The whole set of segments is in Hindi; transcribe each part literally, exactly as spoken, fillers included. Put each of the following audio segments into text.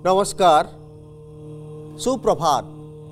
नमस्कार सुप्रभात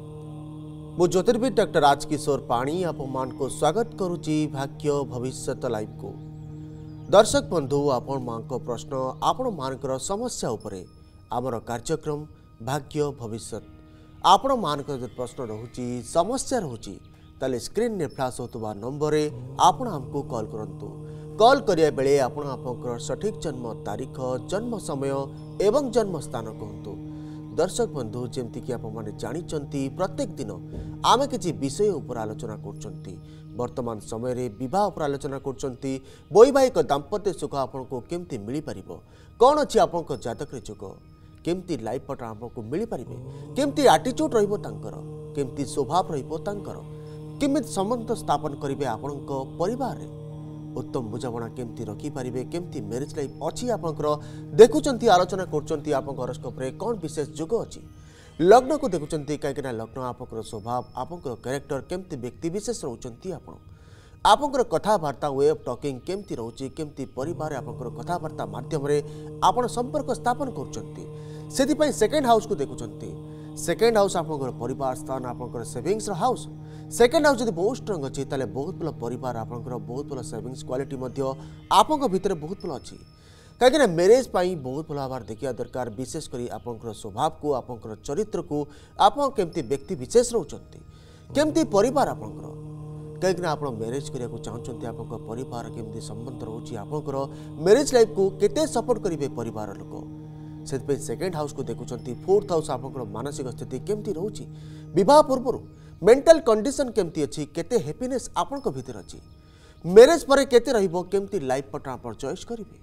मु ज्योतिर्विद डॉक्टर राजकिशोर पाणी आपण को स्वागत करुच्ची भाग्य भविष्य लाइव को। दर्शक बंधु आपण मान प्रश्न आपण मानकर समस्या उपरे आमर कार्यक्रम भाग्य भविष्य आपण मान प्रश्न रोची समस्या रोची ताले स्क्रीन ने फ्लैश होतुबा नंबर रे आपण हमको कॉल करंतु। कॉल करिया बेले आपण आपनकर सठिक जन्म तारीख जन्म समय एवं जन्म स्थान कहतु। दर्शक बंधु जेमती कि आपण माने जानिचंती प्रत्येक दिन आमे किछि विषय उपर आलोचना करचंती। वर्तमान समय रे विवाह उपर आलोचना करचंती। वैवाहिक दाम्पत्य सुख आपण को केमती मिली परिबो, कोन अछि आपण को जातक रे जोग, केमती लाइफ पार्टनर आपण को मिली परिबे, केमती एटीट्यूड रहिबो तांकर, केमती स्वभाव रहिबो तांकर, केमती संबंध स्थापन करिवे आपण को परिवार रे, उत्तम बुझाणा केमती रखी पारिबे, केमती मैरिज लाइफ अच्छी आपंकर देखुचंती आलोचना करचंती। आपन हॉरोस्कोप रे कोन विशेष जोग अछि, लग्न को देखुचंती काहेकि ना लग्न आपंकर स्वभाव आपंकर कैरेक्टर केमती व्यक्ति विशेष रहउचंती। आपन आपंकर कथावार्ता वे ऑफ टॉकिंग केमती रहउची, केमती परिवार आपंकर कथावार्ता माध्यम रे आपन संपर्क स्थापन करचंती। सेति पई सेकंड हाउस को देखुचंती। सेकंड हाउस आपंकर परिवार स्थान आपंकर सेविंग्स रो हाउस। सेकेंड हाउस जब बहुत स्ट्रंग अच्छी ताले बहुत भल परिवार आपंकर बहुत भल सेविंग्स क्वालिटी मध्य आपंक भितर बहुत भल अच्छी कहीं मैरेज पाई बहुत भल भाव देखा दरकार। विशेषकर आपंकर स्वभाव को आपंकर चरित्र को आप केमती व्यक्ति विशेष रोचंती, केमती परिवार आपंकर कहीं आप मैरेज करने चाहते आपंक परिवार केमती संबंध रोची, आपंकर मैरेज लाइफ को केते सपोर्ट करेंगे परिवार लोक से सेकेंड हाउस को देखुंत। फोर्थ हाउस आपंकर मानसिक स्थिति केमती रोची, विवाह पूर्व मेंटल कंडीशन केमती अच्छी, केते हैप्पीनेस आपन को भीतर अच्छी, मैरिज पर केते रहिबो, केमती लाइफ पार्टनर आप चॉइस करिवे,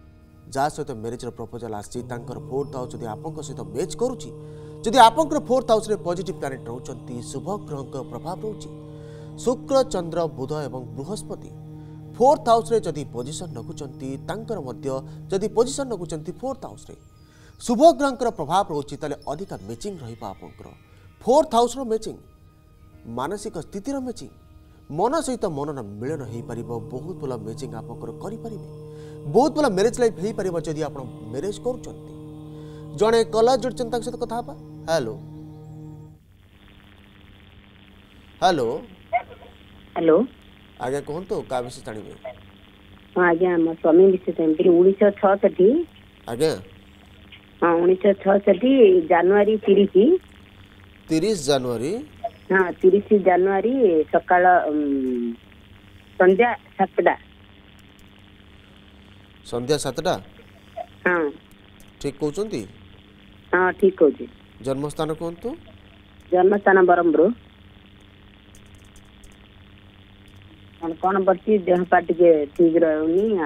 जा सहित मैरिज रो प्रपोजल आसी तांकर फोर्थ हाउस जदि आपन सहित मैच करूची, जदि आपन फोर्थ हाउस रे पॉजिटिव प्लैनेट रहउचंती, शुभ ग्रह का प्रभाव रहउची, शुक्र चंद्र बुध एवं बृहस्पति फोर्थ हाउस रे जदि पोजीशन रखुचंती, तांकर मध्य जदि पोजीशन रखुचंती फोर्थ हाउस रे शुभ ग्रह का प्रभाव रहउची, ताले अधिक मैचिंग रहिबा आपनकर फोर्थ हाउस रो मैचिंग, मानसिक स्थितिर मैचिंग, मन सहित मन मिलन हो पार, बहुत भल मैचिंग आप बहुत भल मैरिज लाइफ हो पार जदि आप मैरिज कर जड़े कलर जोड़चन सहित कथा। हेलो हेलो हेलो आज्ञा कहतु क्या विषय जानवे? हाँ आज्ञा मो स्वामी विषय उन्नीस छठ आज्ञा हाँ उन्नीस छठ जनवरी तीस तीस जनवरी हाँ तीस जनवरी सकाळ संध्या सातटा संध्या सातटा हाँ ठीक कहते? हाँ ठीक कहते। जन्मस्थान कहतु? जन्मस्थान बरमपुर। कौन बच्ची देह पा टे ठीक रही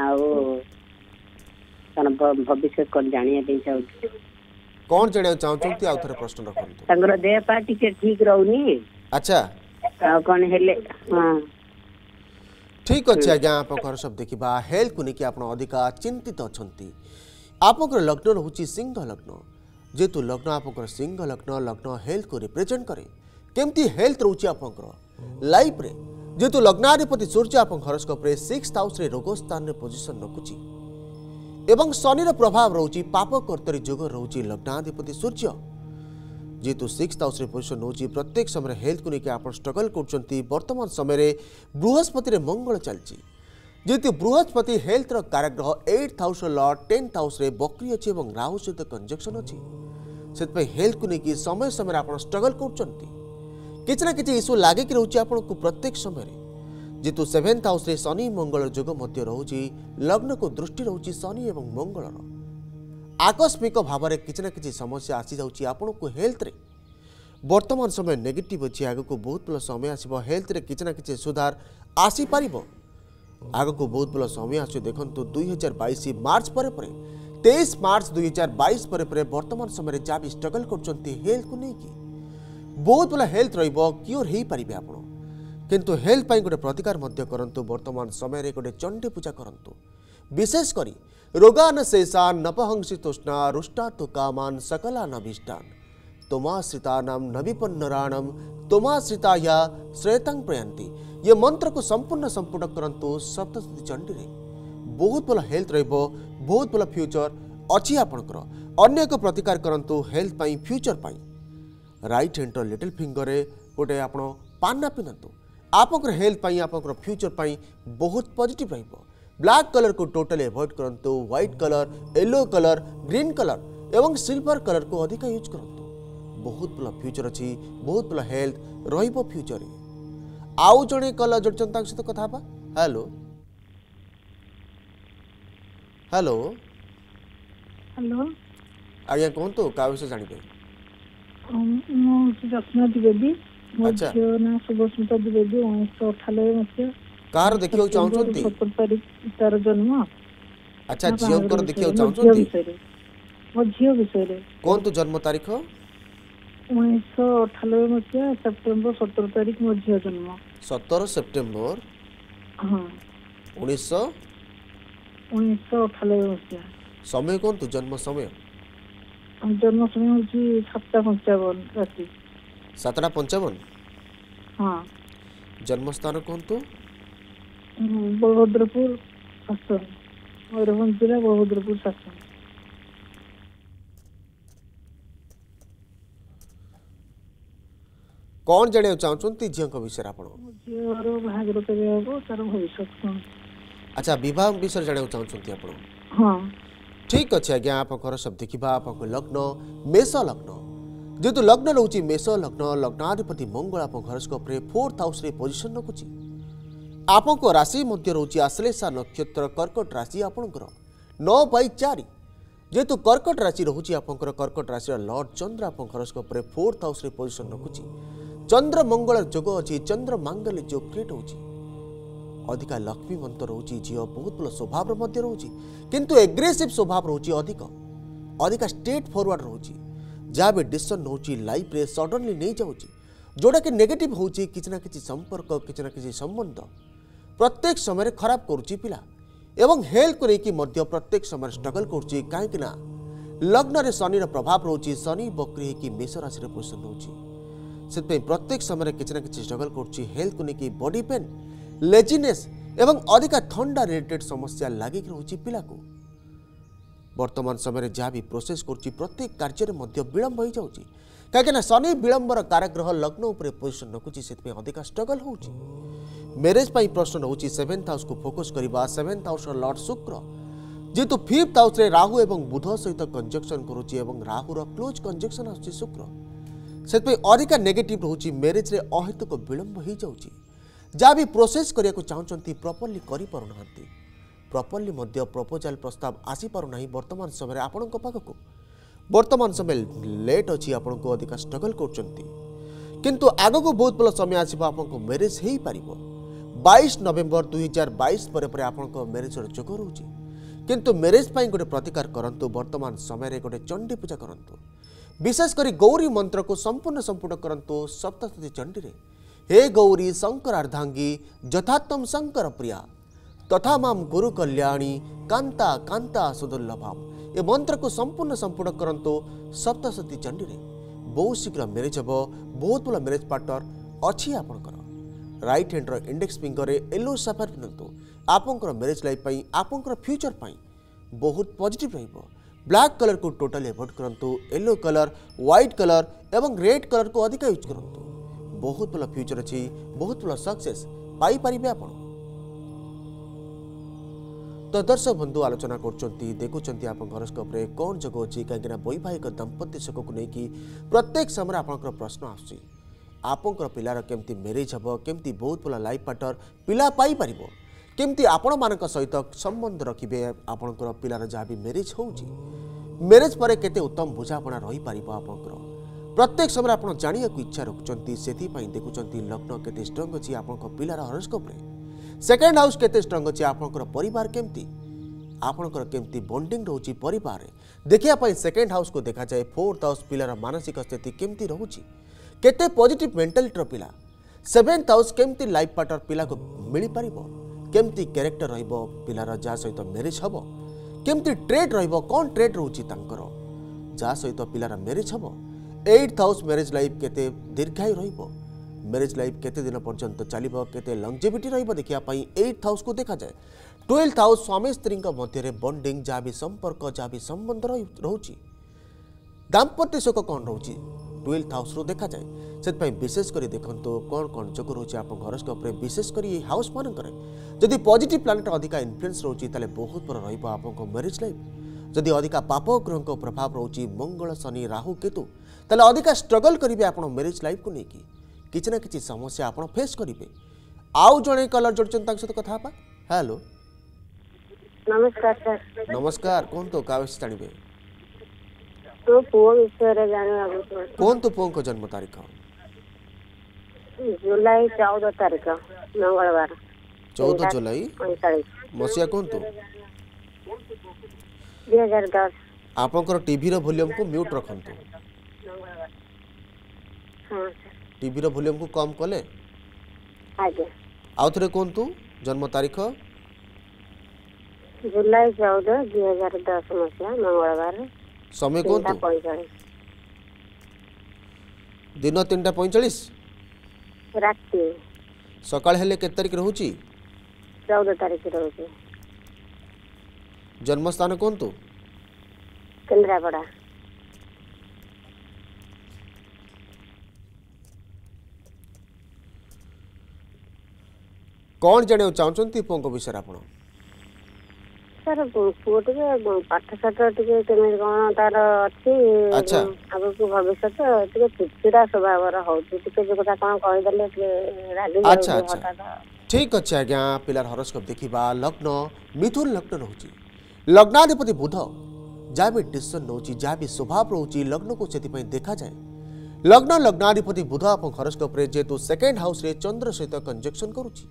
भविष्य कौन जानिया चाहूँ कौन जाना चाहते आउ थे प्रश्न रखते? तंगर देह पा टे ठीक रहूनी। अच्छा कौन हेले? हाँ ठीक अच्छे आज्ञा आप घर सब देखा हेल्थ को लेकिन आप अधिका चिंतित अच्छा। आपंकर लग्न रोचे सिंह लग्न, जेतु लग्न आपंकर सिंह लग्न लग्न हेल्थ को रिप्रेजेंट करे, केमती हेल्थ रोचे आपंकर लाइफ रे, जेतु लग्नाधिपति सूर्य आप हॉरोस्कोप रे सिक्स्थ हाउस रे रोग स्थान रे पोजीशन रखुची एवं शनि रो प्रभाव रोची, पाप कर्तरी जोग रोची लग्नाधिपति सूर्य, जेतु सिक्स्थ हाउस रे पोजीशन होची प्रत्येक समय हेल्थ को लेके आप स्ट्रगल करचंती। वर्तमान समय रे बृहस्पति रे मंगल चलची, जेतु बृहस्पति हेल्थ रो कारक ग्रह eighth house lord tenth house रे बकरी अछि एवं राहु सहित कंजक्शन अछि, सेत पे हेल्थ को लेके समय समय आप स्ट्रगल करचंती, किछ ना किछ इशू लागे कि रहउची आपन को प्रत्येक समय रे, जेतु सेवेंथ हाउस रे शनि मंगल जोग मध्य रहउची, लग्न को दृष्टि रहउची शनि एवं मंगलर, आकस्मिक भाव में किसी ना कि समस्या आसी जाऊँगी आपन को हेल्थ रे। वर्तमान समय नेगेटिव अच्छी, आग को बहुत भल समय आसो हेल्थ रे किसी ना कि सुधार आसी पारिबो, आग को बहुत भल समय आस देखु दुई हजार बैश मार्च पर तेईस मार्च दुई हजार बैश पर वर्तमान समय जहाँ भी स्ट्रगल कर हेल्थ को लेकिन बहुत भल हेल्थ क्योर हो पारे आप, किंतु हेल्थ पाई गोटे प्रतिकार करंतु। वर्तमान समय रे गोटे चंडी पूजा करंतु, विशेषकर रोगान शेषान नपहंसी तुष्णा रुष्टा तो कामान सकला नभीष्टान तोमाश्रितानाम नविपन्नराणम तोमाश्रिताया श्रेतंग प्रयंती। ये मंत्र को संपूर्ण संपूर्ण करंतु सप्तशती चंडी रे बहुत भल हेल्थ रहिबो, बहुत भल फ्यूचर अच्छी आपनकर। अन्य एक प्रतिकार करंतु हेल्थ पाई फ्यूचर पाई राइट हैंड लिटिल फिंगर रे गोटे आपण पाना पिनंतु आपनकर हेल्थ पाई आपनकर फ्यूचर पाई बहुत पॉजिटिव रहइबो। ब्लैक कलर को टोटली अवॉइड करंतु white colour yellow colour green colour एवं सिल्वर कलर को अधिक यूज करंतु बहुत भल फ्यूचर अछि बहुत भल हेल्थ रहइबो फ्यूचर रे। आउ जणे कलर जोडचंता सहित कथा बा। हेलो हेलो हेलो आज्ञा कहतु क्या विषय जानिबे? ମୁଁ ଯତ୍ନ ଦ୍ୱିବେଦୀ ମୋ अच्छा ଝିଅ ନା ଶୁଭସ୍ମିତା ଦ୍ୱିବେଦୀ ଉଣେଇଶହ ଅଠାନବେ ମସିହା कार देखियो चाहछंती? ସତର ତାରିଖ ତାର ଜନ୍ମ। अच्छा ମୋ जियो ବାହାଘର कर देखियो ବିଷୟରେ, ମୋ ଝିଅ चाहछंती? ବିଷୟରେ ମୋ ଝିଅ ବିଷୟରେ कोन तो जन्म तारीख? ଉଣେଇଶହ ଅଠାନବେ ମସିହା ସେପ୍ଟେମ୍ବର ସତର ତାରିଖ ମୋ ଝିଅ ଜନ୍ମ। सत्रह सेप्टेम्बर ହଁ उन्नीस ଉଣେଇଶହ ଅଠାନବେ ମସିହା। समय कोन तो जन्म समय? ଜନ୍ମ ସମୟ ହଉଛି ସାତଟା ପଞ୍ଚାବନ ରାତି। सातटा पंचावन। ହଁ जन्म स्थान कोन तो? बलभद्रपुर शासन, मयूरभंज जिला बलभद्रपुर शासन। कौन जाने चाहछंती झियो को विषय आपण? झीर बाहागर केबे हबो तार भविष्य कौन? अच्छा विवाह विषय जाने चाहछंती आपण? हाँ ठीक अच्छे आज्ञा आपंकर सब देखा आप लग्न मेष लग्न जेहेतु लग्न रोचे मेष लग्न लग्नाधिपति मंगल आप हरोस्कोप रे फोर्थ हाउस रे पोजिशन रखुची आपंक राशि मध्य रोचे आश्लेषा नक्षत्र कर्कट राशि आपंकर नौ बै चार जेहेतु कर्कट राशि रोचे आपंकर कर्कट राशि लॉर्ड चंद्र आप हरोस्कोप रे फोर्थ हाउस रे पोजिशन रखुची चंद्र मंगल जोग अच्छी चंद्र मांगल्य जोग क्रिएट होची अधिका लक्ष्मी मंत्र रोची झील बहुत भल स्वभाव रोचे किंतु एग्रेसिव स्वभाव रोची अधिक अधिका स्ट्रेट फॉरवर्ड रोची जहाँ भी डिसीजन नौची लाइफ रे सडनली नहीं जाऊँगी जोड़ा कि नेगेटिव होची किसी ना किसी संपर्क किसी ना किसी संबंध प्रत्येक समय खराब करुची पिला एवं हेल्थ को लेकिन मध्य प्रत्येक समय स्ट्रगल करुची कहीं लग्न रे शनि प्रभाव रोची शनि बकरी होगी मेष राशि पोजिशन रोची से प्रत्येक समय किसी ना किसी स्ट्रगल करुची हेल्थ को लेकिन बॉडी पेन लेजिनेस एवं अधिका ठंडा रिलेटेड समस्या लगिक रोची पिला को वर्तमान समय जहाँ भी प्रोसेस करुच्ची प्रत्येक कार्य मध्य विलंब हो जाऊँगी कहीं शनि विलंबर काराग्रह लग्न उपर पोजिशन रखुची से अधिका स्ट्रगल होची मैरेज पाई प्रश्न रोची सेवेन्थ हाउस को फोकस करवा सेवेन्थ हाउस लॉर्ड शुक्र जेहेतु फिफ्थ हाउस रे राहु एवं बुध सहित कंजक्शन करुच्ची एवं राहुर क्लोज कंजक्शन आसुची शुक्र से अधिका नेगेटिव रोची मैरेज रे अहेतुक विलंब हो जाऊँगी जहाँ भी प्रोसेस करने को चाहते प्रॉपर्ली करि पारुना प्रॉपर्ली मध्य प्रपोजल प्रस्ताव आसी पारुना वर्तमान समय आपण पाखक वर्तमान समय लेट अच्छी आपण को अधिक स्ट्रगल करछंती किंतु आग को बहुत भल समय आसीबो आपण को मैरिज हेई पारिबो बाईस नवेम्बर दुई हजार बाईस पर पर आपण को मैरिज जोग रोची किंतु मैरिज पाई गोटे प्रतिकार करंतु वर्तमान समय गोटे चंडी पूजा करंतु विशेषकर गौरी मंत्र को संपूर्ण संपूर्ण करंतु सप्तशती चंडी रे हे गौरी शंकर अर्धांगी यथात्म शंकर प्रिया तथा माम गुरु कल्याणी कांता कांता सुदुर्लभाम ए मंत्र को संपूर्ण संपूर्ण करंतु सप्तशती चंडी रे बहुत शीघ्र मैरिज हम बहुत भल मैरिज पार्टनर अच्छी आपंकर राइट हैंड इंडेक्स फिंगर रे येलो सफार पिनंतु आपंकर मैरिज लाइफ पाई आपंकर फ्यूचर पाई बहुत पॉजिटिव रहिबो ब्लैक कलर को टोटली अवॉइड करंतु येलो कलर व्हाइट कलर एवं रेड कलर को अधिक यूज करंतु बहुत भल फ्यूचर अच्छी बहुत भल सक्सेस पाई पारिबे आपण तो दर्शक बंधु आलोचना करछंती देखुछंती आपन हरोस्कोप रे कोन जगह अछि काहेकि वैवाहिक दंपत्ति सुख को लेकिन प्रत्येक समय आपनकर प्रश्न आछि आपनकर पिलार केमती मैरिज हबो केमती बहुत भल लाइफ पार्टनर पिला पाई परिबो केमती आपण मानक सहित संबंध रखिबे आपनकर पिलार जहाँ भी मैरिज होउछि मैरिज पर केते उत्तम बुझापना रही परिबो आपनकर प्रत्येक समय आपन जानिया को इच्छा रखुछंती सेथि पई देखुछंती लग्न केते स्ट्रांग अछि आपनकर पिलार हरोस्कोप रे सेकेंड हाउस केते स्ट्रांग अछि आपनकर परिवार केमती आपनकर केमती बॉन्डिंग रहउछि परिवार रे देखिया पई सेकेंड हाउस को देखा जाए फोर्थ हाउस पिलार मानसिक स्थिति केमती रहउछि केते पॉजिटिव मेंटालिटी रो पिला सेवेंथ हाउस केमती लाइफ पार्टनर पिला को मिली परिबो केमती कैरेक्टर रहइबो पिलार जा सहित मैरिज हबो केमती ट्रेड रहइबो कोन ट्रेड रहउछि तांकर जा सहित पिलार मैरिज हबो एट्थ हाउस मैरिज लाइफ केते दीर्घायु रहइबो मैरिज लाइफ केते दिन पर्यंत चलिबो केते लंगजेविटी रहइबो देखिया पई एट्थ हाउस को देखा जाए ट्वेल्थ हाउस स्वामी स्त्री मध्य बॉन्डिंग जहाँ भी संपर्क जहाँ भी संबंध रहउछि दाम्पत्य सुख कौन रोचे ट्वेल्थ हाउस रो देखा जाए से विशेषकर देखो कौन कौन जोग रोचे आप हॉरोस्कोप रे विशेषकर ये हाउस मानक जदि पॉजिटिव प्लानेट अधिका इन्फ्लुएंस रोचे ताले बहुत बड़ रहिबो आपन मैरिज लाइफ जदि अधिका पाप ग्रह प्रभाव रोचे मंगल शनि राहु केतु ताले अधिका स्ट्रगल करेंगे आप मैरिज लाइफ को लेकिन किसी ना किसी समस्या आप फेस करेंगे आउ जड़े कलर जोड़चन सहित कथा हेलो नमस्कार सर नमस्कार कौन तो का जानवे तो पुओ विषय रे जाने कौन तो पुओ को जन्म तारीख जुलाई चौदह तारीख मंगलवार चौदह जुलाई मसीहा कौन तो दुई हजार दस आपंकर टीवी रो वॉल्यूम को म्यूट रखंतु हाँ टीवी रो वॉल्यूम को कम कले आगे आउ थरे कौन तू जन्म तारीख जुलाई चौदह दुई हजार दस मसीहा मंगलवार समय कौन तू पैंतालीस दिन तीन टा पैंतालीस राति सकाळ हेले केते तारीख रहूची चौदह तारीख रहूची जन्म स्थान कौन तू केन्द्रापड़ा कौन जाने चाहते पुओं विषय आप सर पुओ टे पाठ साठ टे कौन तार अच्छी अच्छा आगक भविष्य टे चिड़चिड़ा स्वभाव जो कथा कौन कहीदेले रागी अच्छा अच्छा ठीक अच्छे आज्ञा पिलार हॉरोस्कोप देखा लग्न मिथुन लग्न रोचे लग्नाधिपति बुध जहाँ भी डिसीजन नौची जहाँ भी स्वभाव रोचे लग्न को से देखा जाए लग्न लग्नाधिपति बुध आप हॉरोस्कोप रे जेतु सेकेंड हाउस रे चंद्र सहित कंजक्शन करुच्ची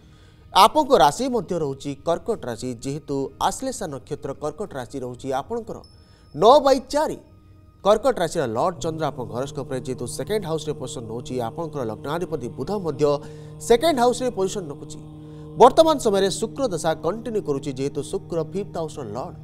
आपन राशि मध्य रोची कर्कट राशि जेहेतु आश्लेषा नक्षत्र कर्कट राशि रोची आपणकर नौ बै चार कर्कट राशि लॉर्ड चंद्र आप हॉरोस्कोप रे जेतु सेकेंड हाउस रे पोजिशन नौची आपणकर लग्नाधिपति बुध मध्य सेकेंड हाउस रे पोजिशन रखुची वर्तमान समय शुक्र दशा कंटिन्यू करुची जेहेतु शुक्र फिफ्थ हाउस रो लॉर्ड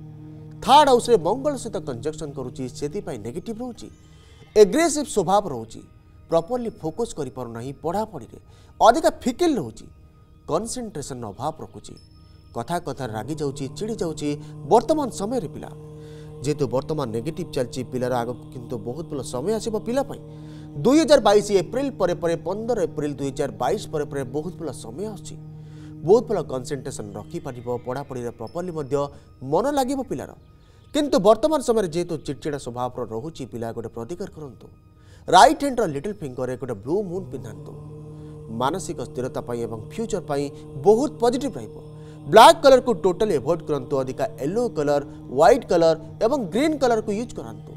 थर्ड हाउस रे मंगल सहित कंजक्शन करुची सेति पई नेगेटिव रोची एग्रेसिव स्वभाव रोची प्रॉपर्ली फोकस करि पारु नाही पढ़ा पढ़ी रे अधिक फिकिल रोची कनसेंट्रेशन अभाव रखुची कथा कथा रागी जाउची चिड़ी जाउची वर्तमान समय रे पिला जेतु वर्तमान नेगेटिव चलची पिलार आग किंतु बहुत भल समय आसीबो पिला पई दुई हजार बाईस एप्रिल परे परे पंद्रह एप्रिल दुई हजार बाईस परे परे बहुत भल समय आसी बहुत भल कनसेंट्रेशन रखी पारिबो पढ़ा पढ़ी रे प्रॉपर्ली मध्य मन लागिबो पिलार किंतु वर्तमान समय जेतु चिड़चिड़ा स्वभाव रहुची पिला गोटे प्रतिकार करंतु राइट हैंड रो लिटिल फिंगर रे गोटे ब्लू मून पिंधांतु मानसिक स्थिरता पाई एवं फ्यूचर पाई बहुत पॉजिटिव रहिबो ब्लैक कलर को टोटली अवॉइड करंतु अधिका येलो कलर व्हाइट कलर एवं ग्रीन कलर को यूज करंतु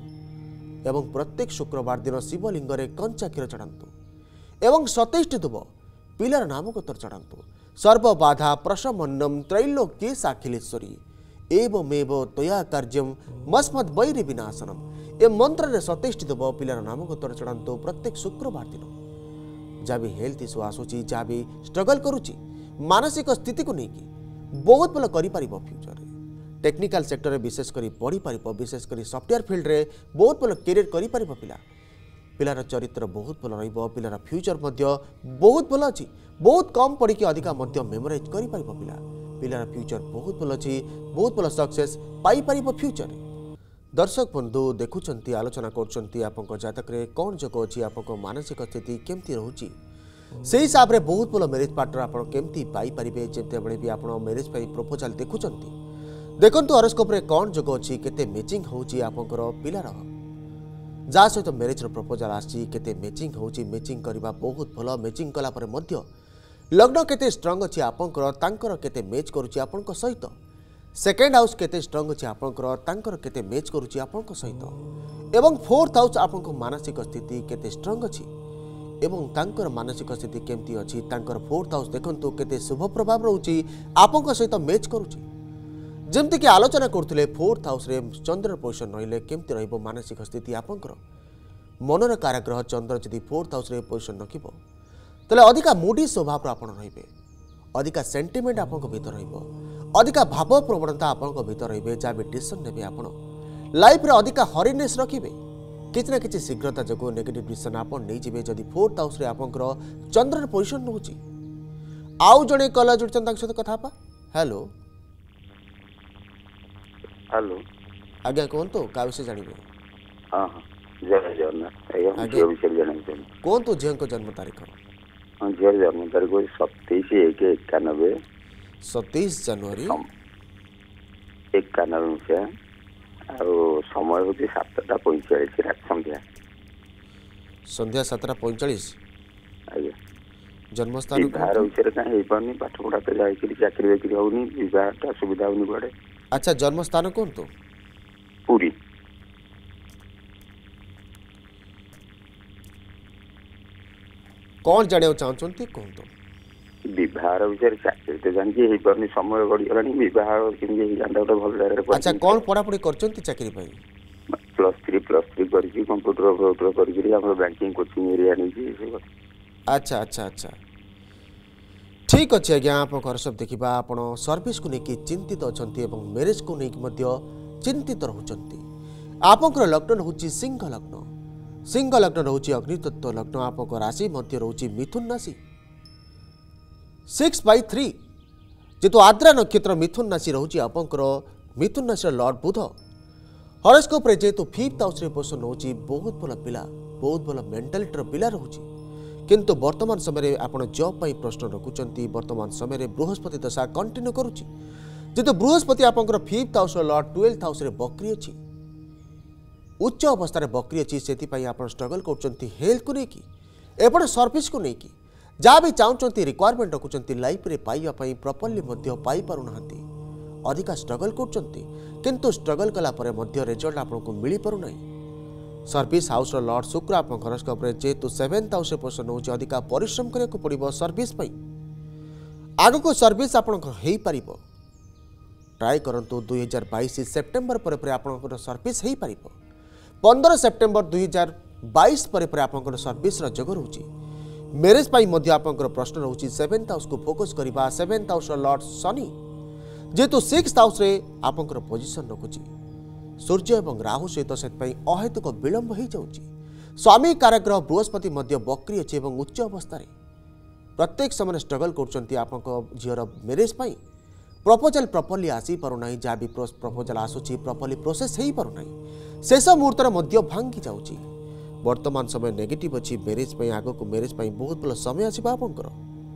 एवं प्रत्येक शुक्रवार दिन शिवलिंग रे कंचा क्षीर चढ़ांतु एवं सतेइश दुब पिलार नाम को तर चढ़ांतु सर्व बाधा प्रशमन्नम त्रैलोक्ये साखिलेश्वरी एवमेव तया कार्यम मस्मद वैरि विनाशनम ए मंत्र रे सतेइश दुब पिलार नाम को तर चढ़ांतु प्रत्येक शुक्रवार दिन जहाँ भी हेल्थ इश्यू आसूची जहाँ भी स्ट्रगल करुच्ची मानसिक स्थिति को लेकिन बहुत भल कर फ्यूचर टेक्निकल सेक्टर में विशेषकर पढ़ी पार विशेषकर सॉफ्टवेयर फील्ड रे बहुत भल कैरियर कर पिला पिलार चरित्र बहुत भल रहिबो पिलार फ्यूचर मध्य बहुत भल अच्छी बहुत कम पढ़ी अधिका मेमोराइज कर पिला पिलार फ्यूचर बहुत भल अच्छी बहुत भल सक्सेस पाई पारिबो फ्यूचर दर्शक बंधु देखुंट आलोचना कर जातक कौन जोग अच्छी आप मानसिक स्थिति केमती रोची से हिसाब से बहुत भल मैरिज पार्टनर आप केमती पाइपर जिते भी आप मैरिज प्रपोजाल देखुं देखु हॉरोस्कोप रे कौन जोग अच्छी केते मैचिंग होची आपंकर पिलार जहाँ सहित मैरिज प्रपोजाल आसी केते मैचिंग होची मैचिंग करवा बहुत भल मैचिंग कला परे मध्य लग्न केते स्ट्रांग अच्छी आपंकर तांकर केते मैच करुची आपनक सहित सेकेंड हाउस केते स्ट्रांग अच्छी आपंकर तांकर केते मैच करुची आपनक सहित एवं फोर्थ हाउस आपनक मानसिक स्थिति केते स्ट्रांग अच्छी एवं तांकर मानसिक स्थिति केमती अच्छी तांकर फोर्थ हाउस देखंतु केते शुभ प्रभाव रहउची आपनक सहित मैच करुची जेमती कि आलोचना करथुले फोर्थ हाउस रे चंद्र पोजिशन रहिले केमती रहइबो मानसिक स्थिति आपनकर मनर काराग्रह चंद्र जदि फोर्थ हाउस रे पोजिशन रखिबो तले अधिका मूडी स्वभाव आपण रहिबे अधिका सेंटिमेंट आपनक भीतर रहिबो अधिका भाव प्रवणता आपनक भीतर रहिबे जा भी डिसीजन नेबे आपण लाइफ रे अधिका हरिनेस रखिबे किछ ना किछ शीघ्रता जको नेगेटिव डिसीजन आपण नै जिबे जदि फोर्थ हाउस रे आपनकर चंद्र रे पोजिशन नहोची आउ जणे कला जुडचन ताक सहित कथा पा हेलो हेलो आज्ञा कहतु क्या विषय जानवे हाँ हाँ जय जगन्नाथ आज्ञा आगे। झील विषय जाना चाहिए। कौन तो झील को जन्म तारीख हाँ झील जन्म तारीख हूँ सतैश एक एकानबे सतीश जनवरी एकानबे मसीहा और समय हूँ सातटा पैंचाश रात संध्या संध्या सातटा पैंचाश आज्ञा जन्मस्थान विवाह विषय कहीं हो पानी पाठ पढ़ा तो जाकि चाकरी बाकरी होनी बहटा सुविधा होनी कुआड़े। अच्छा जन्मस्थान कौन तो पुरी कौन जाने चाहते कौन तो विवाह विषय चाकरी तो जानकी हो पानी समय गड़गला विवाह केमी जाता गोटे भल जगह अच्छा कौन पढ़ापढ़ी करछंती चाकरी पाई प्लस थ्री प्लस थ्री करके कंप्यूटर फम्प्यूटर करके बैंकिंग कोचिंग एरिया नहीं। अच्छा अच्छा अच्छा ठीक अच्छे आज्ञा आप घर सब देखा आपण सर्विस को लेकिन चिंतित अच्छा मैरेज को लेकिन चिंतित रोचंती आपंकर लग्न रोचे सिंह लग्न सिंह लग्न रोचे अग्नितत्व लग्न आप राशि मध्य रोचे मिथुन राशि सिक्स बै थ्री जेतु आद्रा नक्षत्र मिथुन राशि रोचे आपंकर मिथुन राशि लॉर्ड बुध हॉरोस्कोप रे जेतु फिफ्थ हाउस रे पोषण होची बहुत भल पिला बहुत भल मेंटालिटी पिला रोची किंतु वर्तमान समय आपण जॉब पाई प्रश्न रखुचंती वर्तमान समय बृहस्पति दशा कंटिन्यू करुची जेतु बृहस्पति आपंकर fifth house lord twelfth house रे बकरी अछि उच्च अवस्था रे बकरी अछि सेति पाई आपण स्ट्रगल करचंती हेल्थ को लेकी एपटे सर्विस को लेकी जहाँ भी चाहते रिक्वायरमेंट रखुचंती लाइफ रे पाइबा पाई प्रॉपर्ली मध्य पाई पारु नाहंती अधिका स्ट्रगल करचंती किंतु स्ट्रगल कला परे मध्य रिजल्ट आपको मिल पारु नाही। सर्विस हाउस लॉर्ड शुक्र आप हॉरोस्कोप रे जेतु सेवेंथ हाउस रे पोषण होची अधिका परिश्रम करिया को पड़िबो सर्विस पई आगो को सर्विस आपण हेई परिबो ट्राई करंतु दुई हजार बाईस सेप्टेम्बर पर पर आपण सर्विस हेई परिबो पंद्रह सेप्टेम्बर दुई हजार बाईस पर पर आपण सर्विस रा जग रहउची मैरेज पई मध्य आपण प्रश्न रहउची सेवेंथ हाउस को फोकस करिबा सेवेंथ हाउस लॉर्ड शनि जेतु सिक्स्थ हाउस रे आपण पोजीशन रखुची सूर्य एवं राहु सहित से अहेतुक विलंब हो जाऊँगी स्वामी कारग्रह बृहस्पति मध्य बकरी अच्छे और उच्च अवस्था प्रत्येक समय स्ट्रगल कर झीर मैरेज प्रपोजाल प्रॉपर्ली आसी पारना जहाँ भी प्रपोजाल आसूची प्रॉपर्ली प्रोसेस हो पारना शेष मुहूर्त मध्य भांगी जाऊँगी वर्तमान समय नेगेटिव अच्छी मैरेज आग को मैरेज बहुत भल समय आसपा आपंकर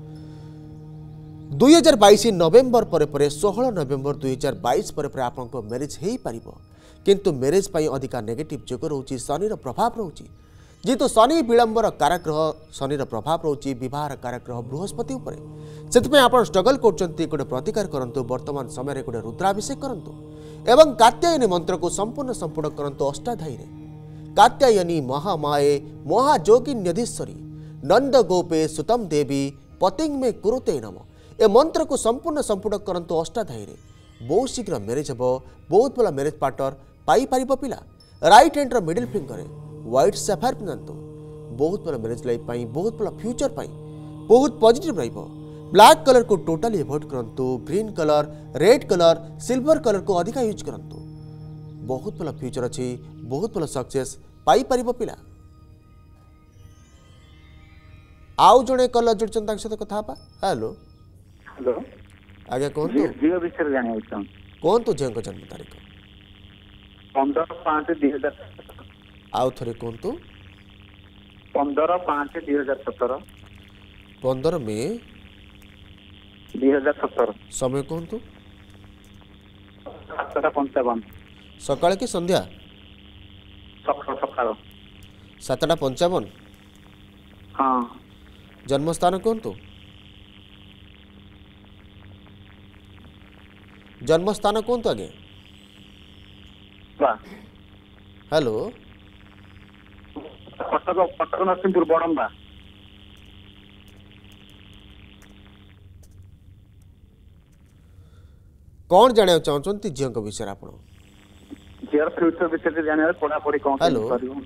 दुई हजार बैश नवेम्बर पर षोहल नवेम्बर दुई हजार बैश पर आप मैरेज हो पार किंतु मैरेज पाई अधिका नेगेटिव जोग रोची शनिर प्रभाव रोची जेतु शनि विलंबर काराग्रह शनिर प्रभाव रोची विवाह काराग्रह बृहस्पति उपरे सेतिपय आपण स्ट्रगल करचंती गोटे प्रतिकार करंतु वर्तमान समय रे गोटे रुद्राभिषेक करंतु एवं कात्यायनी मंत्र को संपूर्ण संपूर्ण करंतु अष्टाध्यायी रे कात्यायनी महामाये महाजोगिन्यधीश्वरी नंद गोपे सुतम देवी पतिंग में कुरुते नम ए मंत्र को संपूर्ण संपूर्ण करंतु अष्टाध्यायी रे बहुत शीघ्र मैरेज हेबो बहुत भल मैरेज पार्टनर पाई पारिबो पिला राइट हैंड रो मिडिल फिंगर व्हाइट सफायर पिनंतु बहुत भल मैरेज लाइफ पाई बहुत भल फ्यूचर पाई बहुत पॉजिटिव रहिबो ब्लैक कलर को टोटली अवॉइड करंतु green colour red colour silver colour को अधिका यूज करंतु बहुत भल फ्यूचर अछि बहुत भल सक्सेस पाई पारिबो पिला आउ जणे कलर जोडचन ताक सहित कथा बा हेलो हेलो आगे कौन तो जियो विषय जाने चाहूँ कौन तो झील जन्म तारीख पंद्रह पाँच दुई हजार आउ थे कौन तो पंद्रह पाँच दुई हजार सतर पंद्रह मे दुई हजार सतर समय कौन तो सातटा पंचावन सकाळ कि संध्या सकाळ सकाळ सातटा पंचावन हाँ जन्मस्थान कौन तो जन्मस्थान कौन तो आगे बा हेलो कटक कटक नरसिंहपुर बड़म्बा कौन जाने चाहते झील विषय आप झीर फ्यूचर विषय जाने पढ़ापढ़ी कौन हेलो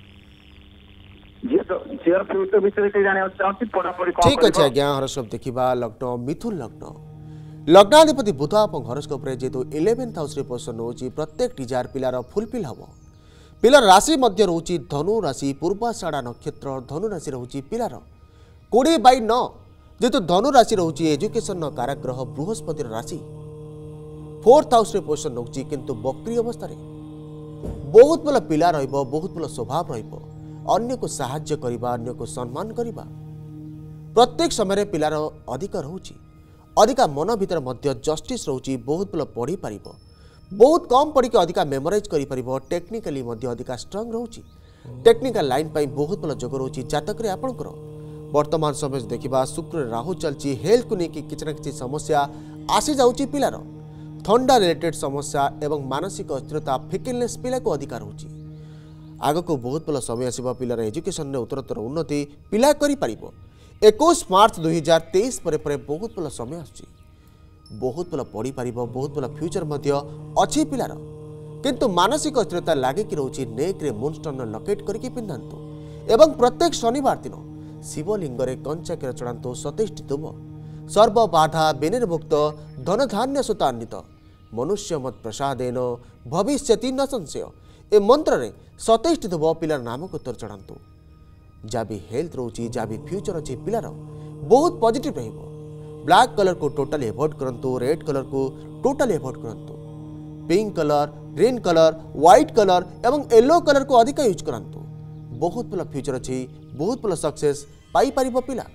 झीर फ्यूचर विषय जाने चाहती पढ़ापढ़ी ठीक अच्छे आज्ञा हरस्कोप देखा लग्न मिथुन लग्न लग्नाधिपति बुध आप हरस्कोप जेहेतु इलेवेन्थ हाउस पोषण होची प्रत्येक डिजायर पिलार फुलफिल हम पिलार राशि मध्य रोची धनु राशि पूर्वाषाढ़ा नक्षत्र धनु राशि रोची पिलार कोड़े बै नौ जेहेतु धनु राशि रोची एजुकेशन काराग्रह बृहस्पति राशि फोर्थ हाउस पोषण होची किंतु बक्री अवस्था बहुत भल पिला रहिबो, बहुत भल स्वभाव रहिबो, अन्य को साहाय्य करिबा, अन्य को सम्मान करिबा। प्रत्येक समय पिलार अधिक रहउची, अधिका मन भीतर मध्य जस्टिस रहउची, बहुत भल पढ़ी पारिबो, बहुत कम पढ़ी के अधिका मेमोराइज करि पारिबो, टेक्निकली मध्य अधिका स्ट्रांग रहउची। टेक्निकल लाइन पाई बहुत भल जोग रहउची जातक रे आपनकर। वर्तमान समय देखिबा शुक्र राहु चलची, हेल्थ को नेकी किछि ना किछि समस्या आसी जाउची पिलार। थंडा रिलेटेड समस्या एवं मानसिक अस्थिरता फिकिलनेस पिला को अधिकार होची। आग को बहुत भल समय आसीबा, पिलार एजुकेशन रे उत्तरोत्तर उन्नति पिला करि पारिबो। इक्कीस मार्च दुई हजार तेईस परे परे बहुत भल समय आछी, बहुत भल पढ़ी पारिबो, बहुत भल फ्यूचर मध्य अछि पिलार। किंतु मानसिक अस्थिरता लागे कि रहउची नेक रे मूनस्टोन लकेट करके पिंधांतु एवं प्रत्येक शनिवार दिन शिवलिंग रे कंचा केर चढ़ांतु सतेष्टि दुब। सर्व बाधा विनिर्मुक्त धन धान्य सुतान्वित मनुष्य मत प्रसादेन भविष्यति न संशय। ए मंत्र रे सतेष्टि दुब पिलार नाम को तर चढ़ांतु। जहाँ भी हेल्थ रोची, जहाँ भी फ्यूचर अच्छी पिलार बहुत पॉजिटिव रहिबो। ब्लैक कलर को टोटली अवॉइड करंतु, रेड कलर को टोटली अवॉइड करंतु, pink colour, green colour, white colour एवं येलो कलर को अधिक यूज करंतु। बहुत भल फ्यूचर अच्छी, बहुत भल सक्सेस पाई पारिबो पिला।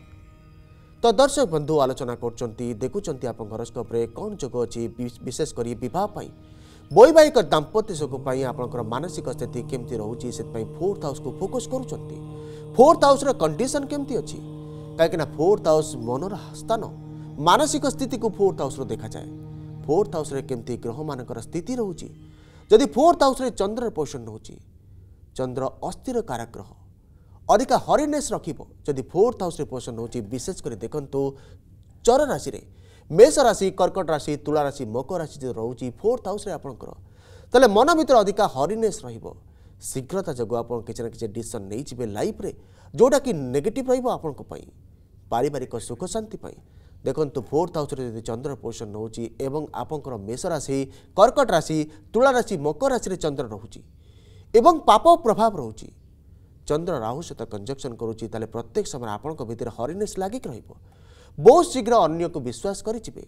तो दर्शक बंधु आलोचना करचंती, देखुचंती आपन हॉरोस्कोप रे कोन जोग अछि, विशेष करी विवाह पाई, वैवाहिक दाम्पत्य सुख पाई आपनकर मानसिक स्थिति केमती रहउची, सेत पाई फोर्थ हाउस को फोकस करूचंती। फोर्थ हाउस रो कंडीशन केमती अछि, काहे कि ना फोर्थ हाउस मनर स्थान, मानसिक स्थिति को फोर्थ हाउस रो देखा जाए। फोर्थ हाउस रे केमती ग्रह मानकर स्थिति रहउची। जदि फोर्थ हाउस रे चंद्र पोषण होउची, चंद्र अस्थिर कारक ग्रह, अधिका हरिनेस रखिबो। जदि फोर्थ हाउस रे पोषण होउची, विशेष कर देखंतु चर राशि रे मेष राशि, कर्कट राशि, तुला राशि, मकर राशि जो रहउची फोर्थ हाउस रे आपनकर, तले मन भीतर अधिका हरिनेस रहिबो। शीघ्रता जगो आपन किछ ना किछ डिसीजन नै जिबे लाइफ रे, जोटा कि नेगेटिव रहिबो आपनक पई, पारिवारिक सुख शांति पई। देखंतु फोर्थ हाउस रे यदि चंद्र पोषण होउची एवं आपनकर मेष राशि, कर्कट राशि, तुला राशि, मकर राशि रे चंद्र रहउची एवं पाप प्रभाव रहउची, चंद्र राहु सहित कंजक्शन करुच्ची, ताले प्रत्येक समय आपनक भीतर हरिनेस लागिक रहिबो। बहुत शीघ्र अन्य को विश्वास करिजिबे,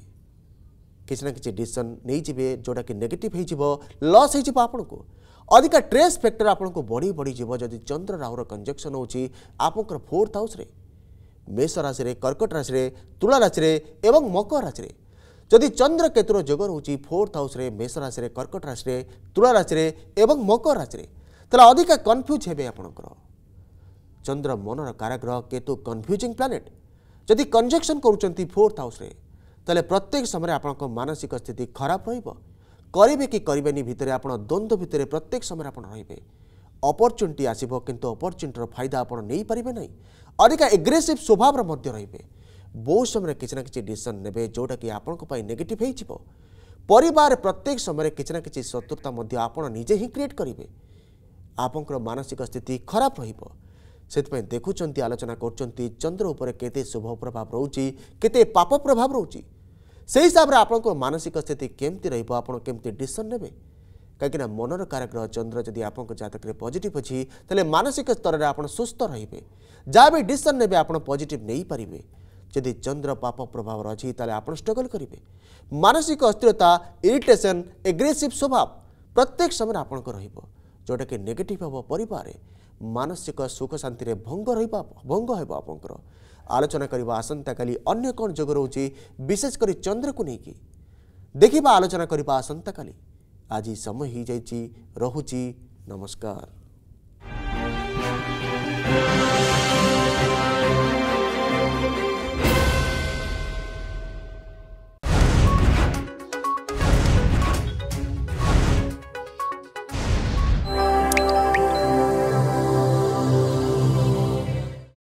किछ ना किछ डिसीजन नै जिबे जोटा कि नेगेटिव हे जिवो, लॉस हे जिवो आपनको। अधिका स्ट्रेस फैक्टर आपनको बढ़ी बढ़ी जिवो जदि चंद्र राहुर कंजक्शन होउची आपनकर फोर्थ हाउस रे, मेष राशि रे, कर्कट राशि रे, तुला राशि रे एवं मकर राशि रे। जदि चंद्र केतुर जोग रहउची फोर्थ हाउस रे, मेष राशि रे, कर्कट राशि रे, तुला राशि रे एवं मकर राशि रे, तला अधिका कन्फ्यूज हेबे आपनकर। चंद्र मनर कारग्रह, केतु कन्फ्यूजिंग प्लानेट। जदि कंजक्शन करूचंती फोर्थ हाउस रे, तले प्रत्येक समय आपनक मानसिक स्थिति खराब रहिबो। करिबे कि करिबेनी भितर आपण द्वंद्व भितर प्रत्येक समय आपण रहिबे। अपॉर्चुनिटी आसीबो, किंतु अपॉर्चुनिटीर फायदा आपण नै पारिबे नै। अधिका एग्रेसिव स्वभाव मध्य रहिबे। बहुत समय किछ ना किछ डिसीजन नेबे जोटा कि आपनक पई नेगेटिव हे जिवो। परिवार प्रत्येक समय किछ ना किछ शत्रुता मध्य आपण निजे ही क्रिएट करिवे। आपनकर मानसिक स्थिति खराब रहिबो। सेतपय देखुचंती, आलोचना करचंती चंद्र ऊपर केते शुभ प्रभाव रहउची, केते पाप प्रभाव रहउची, से हिसाब रे आपनको मानसिक स्थिति केमती रहिबो, आपण केमती डिसीजन नेबे। काहेकि मनर कारग्रह चंद्र जदि आपनको जातक रे पॉजिटिव अछि, तले मानसिक स्तर रे आपण सुस्थ रहिबे। जा भी डिसीजन नेबे आपण पॉजिटिव नै पारिबे। जदि चंद्र पाप प्रभाव अछि, तले आपण स्ट्रगल करिवे। मानसिक अस्थिरता, इरिटेशन, एग्रेसिव स्वभाव प्रत्येक समय आपनको रहिबो, जोटा कि नेगेटिव हबो। परिवार मानसिक सुख शांति रे भंग रहिबा, भंग हेबो आपनकर। आलोचना करिबा आसंता काली अन्य कोन जोग रहउची, विशेष करी चंद्र को नेकी देखिबा, आलोचना करिबा आसंता काली। आज समय ही जाइची, रहुची, नमस्कार।